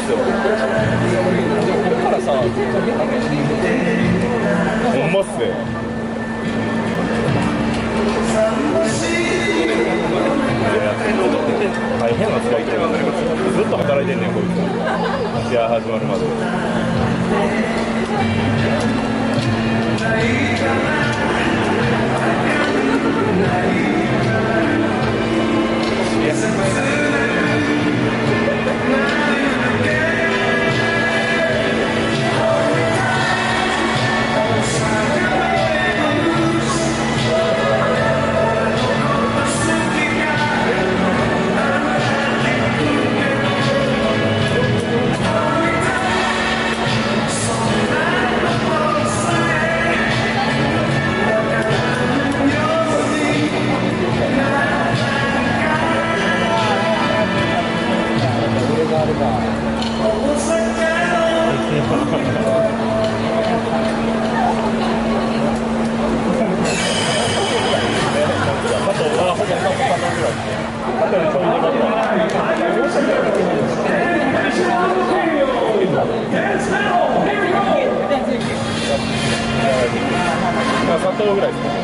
すよ。ここからさ、ほんまっすね。大変な使い方になります。ずっと働いてんねんこいつ。試合始まるまで。砂糖ぐらいですね。